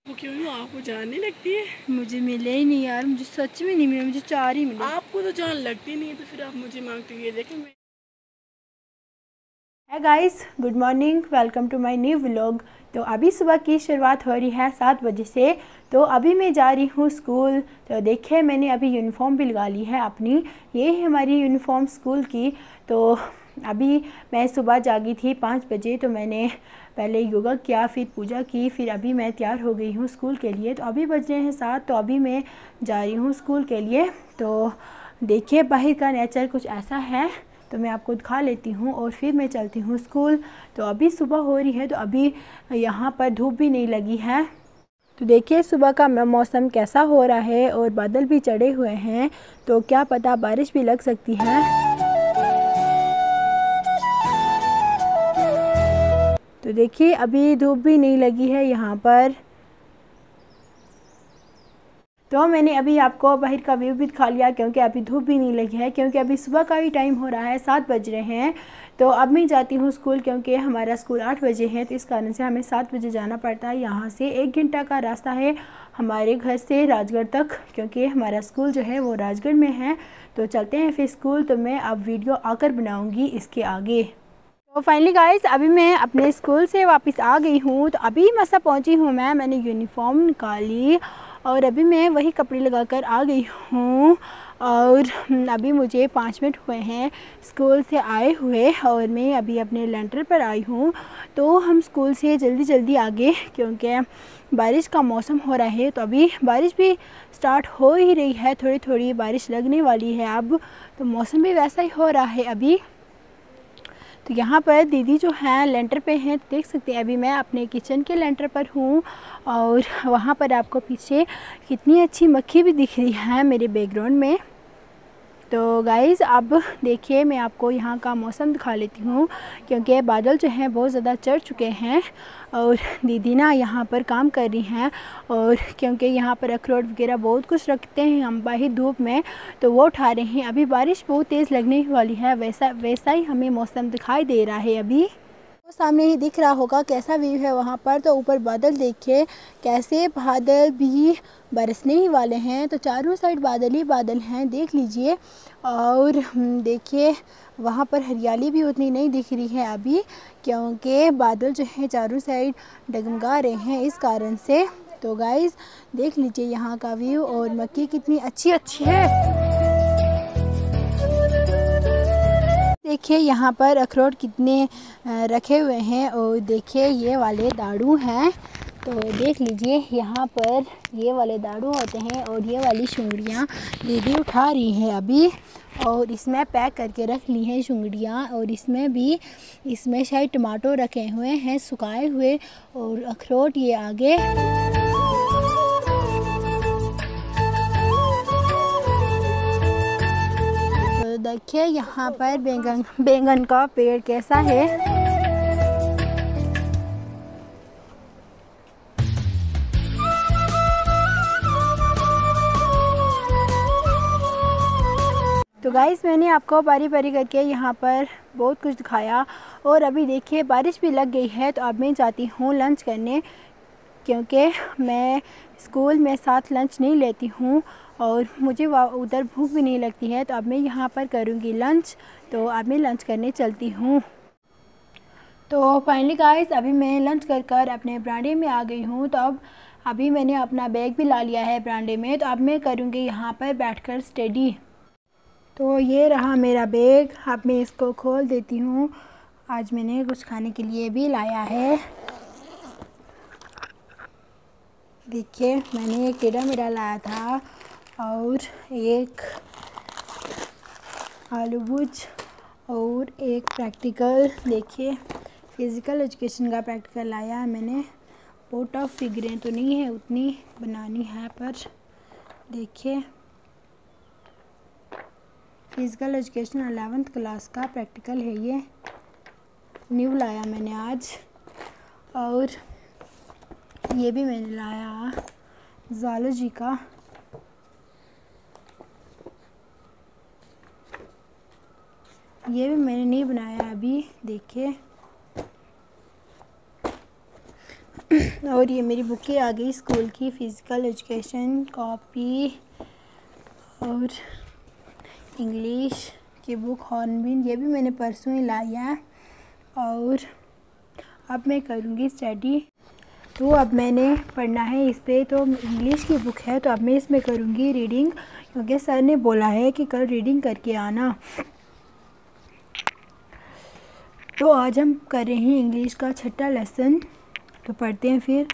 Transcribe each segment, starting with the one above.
वो क्यों नहीं, आपको जान नहीं लगती है? मुझे मिले ही नहीं यार, मुझे सच में नहीं मिले, मुझे 4 ही मिले। आपको तो जान लगती नहीं है तो फिर आप मुझे मांगते हुए देखें। Hey guys, good morning, welcome to my new vlog. तो अभी सुबह की शुरुआत हो रही है 7 बजे से। तो अभी मैं जा रही हूँ स्कूल। तो देखिए मैंने अभी यूनिफॉर्म भी लगा ली है अपनी, ये है हमारी यूनिफॉर्म स्कूल की। तो अभी मैं सुबह जागी थी 5 बजे, तो मैंने पहले योगा किया, फिर पूजा की, फिर अभी मैं तैयार हो गई हूँ स्कूल के लिए। तो अभी बज रहे हैं 7, तो अभी मैं जा रही हूँ स्कूल के लिए। तो देखिए बाहर का नेचर कुछ ऐसा है, तो मैं आपको दिखा लेती हूँ और फिर मैं चलती हूँ स्कूल। तो अभी सुबह हो रही है, तो अभी यहाँ पर धूप भी नहीं लगी है। तो देखिए सुबह का मौसम कैसा हो रहा है और बादल भी चढ़े हुए हैं, तो क्या पता बारिश भी लग सकती है। तो देखिए अभी धूप भी नहीं लगी है यहाँ पर। तो मैंने अभी आपको बाहर का व्यू भी दिखा लिया, क्योंकि अभी धूप भी नहीं लगी है, क्योंकि अभी सुबह का ही टाइम हो रहा है, 7 बज रहे हैं। तो अब मैं जाती हूँ स्कूल, क्योंकि हमारा स्कूल 8 बजे है, तो इस कारण से हमें 7 बजे जाना पड़ता है। यहाँ से 1 घंटा का रास्ता है हमारे घर से राजगढ़ तक, क्योंकि हमारा स्कूल जो है वो राजगढ़ में है। तो चलते हैं फिर स्कूल। तो मैं अब वीडियो आकर बनाऊँगी इसके आगे। तो फाइनली गाइस अभी मैं अपने स्कूल से वापस आ गई हूँ। तो अभी मसा पहुँची हूँ मैंने यूनिफॉर्म निकाली और अभी मैं वही कपड़े लगाकर आ गई हूँ। और अभी मुझे 5 मिनट हुए हैं स्कूल से आए हुए, और मैं अभी अपने लेंटर पर आई हूँ। तो हम स्कूल से जल्दी जल्दी आ गए, क्योंकि बारिश का मौसम हो रहा है। तो अभी बारिश भी स्टार्ट हो ही रही है, थोड़ी थोड़ी बारिश लगने वाली है अब। तो मौसम भी वैसा ही हो रहा है अभी। तो यहाँ पर दीदी जो हैं लेंटर पे हैं, देख सकते हैं। अभी मैं अपने किचन के लेंटर पर हूँ, और वहाँ पर आपको पीछे कितनी अच्छी मक्खी भी दिख रही है मेरे बैकग्राउंड में। तो गाइज़ अब देखिए मैं आपको यहाँ का मौसम दिखा लेती हूँ, क्योंकि बादल जो हैं बहुत ज़्यादा चढ़ चुके हैं। और दीदी ना यहाँ पर काम कर रही हैं, और क्योंकि यहाँ पर अखरोट वगैरह बहुत कुछ रखते हैं हम बाहर धूप में, तो वो उठा रहे हैं। अभी बारिश बहुत तेज़ लगने वाली है, वैसा ही हमें मौसम दिखाई दे रहा है अभी। तो सामने ही दिख रहा होगा कैसा व्यू है वहाँ पर। तो ऊपर बादल देखिए कैसे, बादल भी बरसने ही वाले हैं। तो चारों साइड बादल ही बादल हैं, देख लीजिए। और देखिए वहाँ पर हरियाली भी उतनी नहीं दिख रही है अभी, क्योंकि बादल जो है चारों साइड डगमगा रहे हैं इस कारण से। तो गाइज़ देख लीजिए यहाँ का व्यू, और मक्की कितनी अच्छी अच्छी है। देखिए यहाँ पर अखरोट कितने रखे हुए हैं, और देखिए ये वाले दाड़ू हैं। तो देख लीजिए यहाँ पर ये वाले दाड़ू होते हैं, और ये वाली शुंगड़ियाँ दीदी उठा रही हैं अभी, और इसमें पैक करके रख ली हैं शुंगड़ियाँ। और इसमें शायद टमाटो रखे हुए हैं सुखाए हुए, और अखरोट ये आगे। देखिए यहाँ पर बैंगन का पेड़ कैसा है। तो गाइस मैंने आपको बारी बारी करके यहाँ पर बहुत कुछ दिखाया, और अभी देखिए बारिश भी लग गई है। तो अब मैं जाती हूँ लंच करने, क्योंकि मैं स्कूल में साथ लंच नहीं लेती हूँ, और मुझे उधर भूख भी नहीं लगती है। तो अब मैं यहाँ पर करूँगी लंच। तो अब मैं लंच करने चलती हूँ। तो फाइनली गाइस अभी मैं लंच कर अपने बरामदे में आ गई हूँ। तो अभी मैंने अपना बैग भी ला लिया है बरामदे में। तो अब मैं करूँगी यहाँ पर बैठकर स्टडी। तो ये रहा मेरा बैग, अब मैं इसको खोल देती हूँ। आज मैंने कुछ खाने के लिए भी लाया है। देखिए मैंने एक टेढ़ा मेढ़ा लाया था, और एक आलू भुज, और एक प्रैक्टिकल। देखिए फिज़िकल एजुकेशन का प्रैक्टिकल लाया है मैंने। बहुत टफ फिगरें तो नहीं है, उतनी बनानी है, पर देखिए फिज़िकल एजुकेशन 11th क्लास का प्रैक्टिकल है, ये न्यू लाया मैंने आज। और ये भी मैंने लाया ज़ूलॉजी का। ये भी मैंने नहीं बनाया अभी, देखिए। और ये मेरी बुकें आ गई स्कूल की, फ़िज़िकल एजुकेशन कॉपी और इंग्लिश की बुक हॉर्नबिल, ये भी मैंने परसों ही लाया है। और अब मैं करूँगी स्टडी। तो अब मैंने पढ़ना है इस पे, तो इंग्लिश की बुक है तो अब मैं इसमें करूँगी रीडिंग, क्योंकि सर ने बोला है कि कल रीडिंग करके आना। तो आज हम कर रहे हैं इंग्लिश का 6वां लेसन, तो पढ़ते हैं फिर।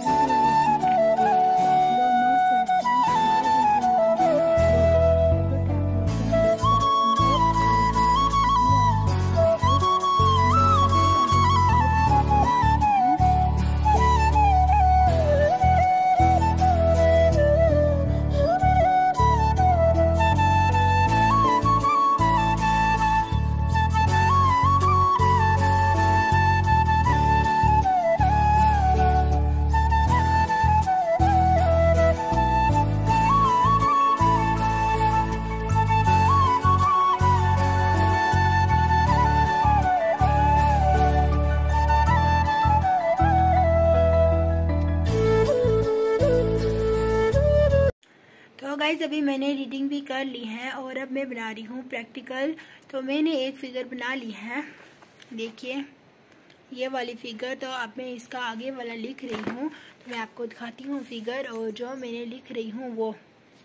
तो गाइज अभी मैंने रीडिंग भी कर ली है और अब मैं बना रही हूँ प्रैक्टिकल। तो मैंने एक फिगर बना ली है, देखिए ये वाली फिगर। तो अब मैं इसका आगे वाला लिख रही हूँ, तो मैं आपको दिखाती हूँ फिगर और जो मैंने लिख रही हूँ वो।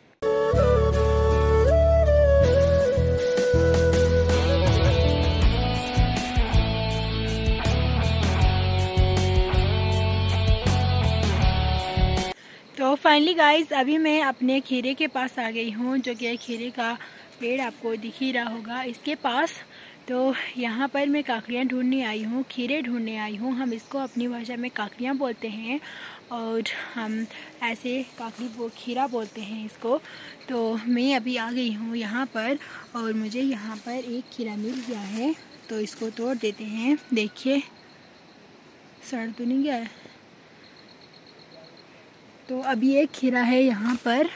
तो फाइनली गाइज अभी मैं अपने खीरे के पास आ गई हूँ, जो कि खीरे का पेड़ आपको दिख ही रहा होगा इसके पास। तो यहाँ पर मैं काकड़ियाँ ढूंढने आई हूँ, खीरे ढूंढने आई हूँ। हम इसको अपनी भाषा में काकड़ियाँ बोलते हैं और हम ऐसे काकड़ी खीरा बोलते हैं इसको। तो मैं अभी आ गई हूँ यहाँ पर और मुझे यहाँ पर एक खीरा मिल गया है, तो इसको तोड़ देते हैं। देखिए सड़ तो नहीं गया है। तो अभी एक खीरा है यहाँ पर,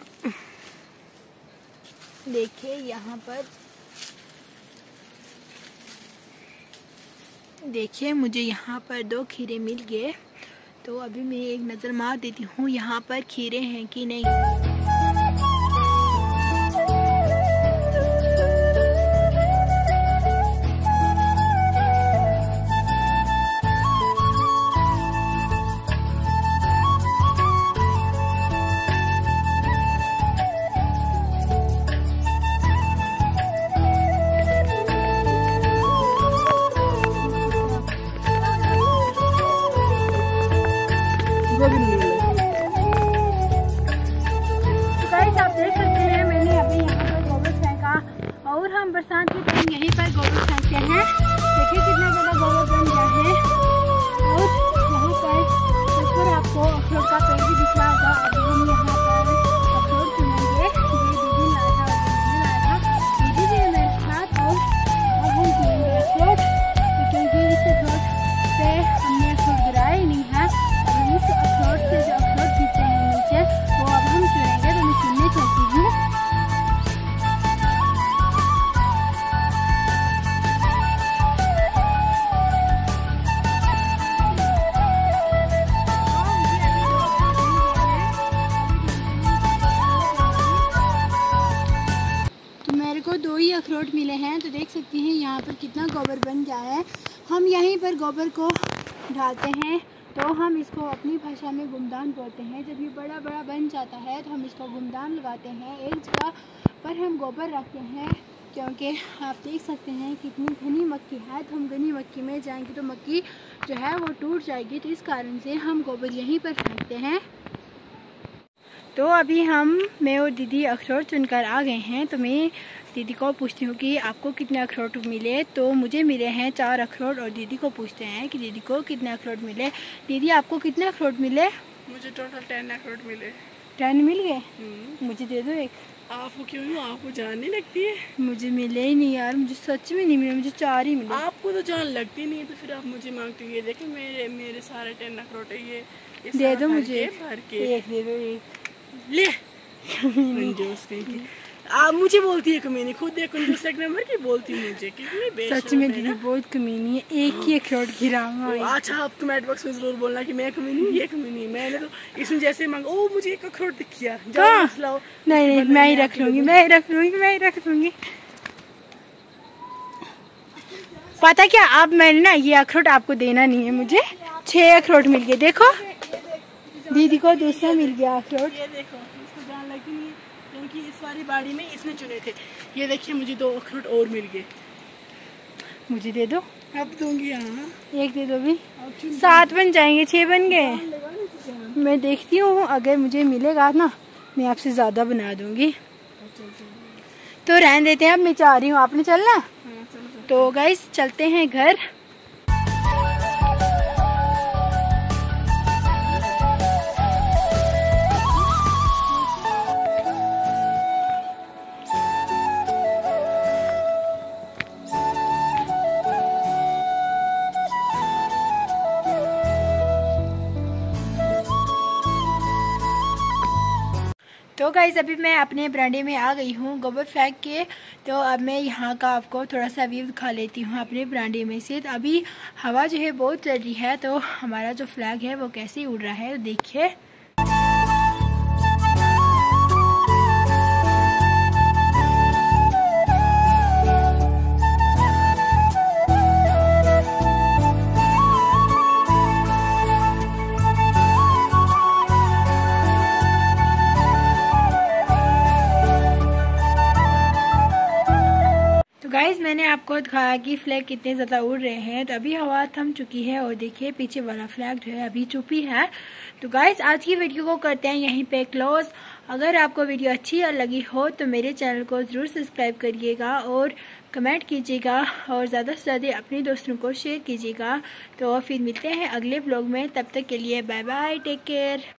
देखिए यहाँ पर देखिए मुझे यहाँ पर 2 खीरे मिल गए। तो अभी मैं एक नज़र मार देती हूँ यहाँ पर खीरे हैं कि नहीं। और हम बरसात के टाइम यहीं पर गोबर फेंकते हैं। देखिए कितना ज़्यादा गोबर बन गया है। और यहाँ पर आपको अखरोट का पेड़ भी दिख रहा होगा। अभी हम यहाँ पर अखरोट चुनेंगे। ये दीदी लाया था और मैंने लाया था, दीदी भी है मेरे साथ। और अब हम चुनेंगे अखरोट, क्योंकि इस अखरोट से हमने अखरोट गिराया ही नहीं है। और इस अखरोट से जो अखरोट गिरते हैं नीचे, वो अब हम चुनेंगे। तो मैं चुनने चलती हूँ। को 2 ही अखरोट मिले हैं, तो देख सकती हैं यहाँ पर कितना गोबर बन गया है। हम यहीं पर गोबर को डालते हैं, तो हम इसको अपनी भाषा में गुमदान बोलते हैं। जब ये बड़ा बड़ा बन जाता है तो हम इसको गुमदान लगाते हैं। एक जगह पर हम गोबर रखते हैं, क्योंकि आप देख सकते हैं कितनी घनी मक्की है। तो हम घनी मक्की में जाएंगे तो मक्की जो है वो टूट जाएगी, तो इस कारण से हम गोबर यहीं पर फेंकते हैं। तो अभी मैं और दीदी अखरोट चुनकर आ गए हैं। तो मैं दीदी को पूछती हूँ कि आपको कितने अखरोट मिले। तो मुझे मिले हैं 4 अखरोट और दीदी को पूछते हैं कि दीदी को कितने अखरोट मिले। दीदी आपको कितने अखरोट मिले? मुझे टोटल 10 अखरोट मिले। 10 मिल गए? मुझे दे दो एक। आपको क्यों? आपको जान नहीं लगती है? मुझे मिले ही नहीं यार, मुझे सच में नहीं मिले, मुझे 4 ही मिले। आपको तो जान लगती नहीं है, तो फिर आप मुझे मांगते हो। ये देखिए मेरे सारे 10 अखरोट है। ये दे दो मुझे, भर के एक दे दो, एक ले। कंजूस कहीं की। मुझे बोलती है कमीनी, खुद देखो दूसरे नंबर की बोलती मुझे कितनी बेशर्म। सच में दीदी बहुत कमीनी है, एक ही अखरोट गिरा हुआ है। अच्छा आप कमेंट बॉक्स में जरूर बोलना कि मैं कमीनी हूँ, ये कमीनी। मैंने तो इसमें जैसे मांगा, ओ मुझे एक अखरोट दिखिया, जाओ नहीं मैं ही रख लूंगी, मैं ही रख लूंगी। पता क्या, अब मैंने ना ये अखरोट आपको देना नहीं है, मुझे 6 अखरोट मिल गए। देखो दीदी को दूसरा मिल गया अखरोट। ये देखो इसको जान लगी नहीं, क्योंकि इस वाली बाड़ी में इसने चुने थे। ये देखिए मुझे 2 अखरोट और मिल गए। मुझे दे दो, अब दूंगी। हाँ एक दे दो भी, 7 बन जाएंगे, 6 बन गए। मैं देखती हूँ, अगर मुझे मिलेगा ना मैं आपसे ज्यादा बना दूंगी। तो रहने देते हैं, अब मैं चाह रही हूँ, आपने चलना। तो गाइस चलते हैं घर। तो गाइस अभी मैं अपने बरांडे में आ गई हूँ गोबर फेंक के। तो अब मैं यहाँ का आपको थोड़ा सा व्यू दिखा लेती हूँ अपने बरांडे में से। तो अभी हवा जो है बहुत चल रही है, तो हमारा जो फ्लैग है वो कैसे उड़ रहा है, तो देखिए। गाइस मैंने आपको दिखाया कि फ्लैग कितने ज़्यादा उड़ रहे हैं। तो अभी हवा थम चुकी है और देखिए पीछे वाला फ्लैग जो है अभी चुपी है। तो गाइस आज की वीडियो को करते हैं यहीं पे क्लोज। अगर आपको वीडियो अच्छी लगी हो तो मेरे चैनल को ज़रूर सब्सक्राइब करिएगा और कमेंट कीजिएगा और ज़्यादा से ज़्यादा अपने दोस्तों को शेयर कीजिएगा। तो फिर मिलते हैं अगले व्लॉग में, तब तक के लिए बाय बाय, टेक केयर।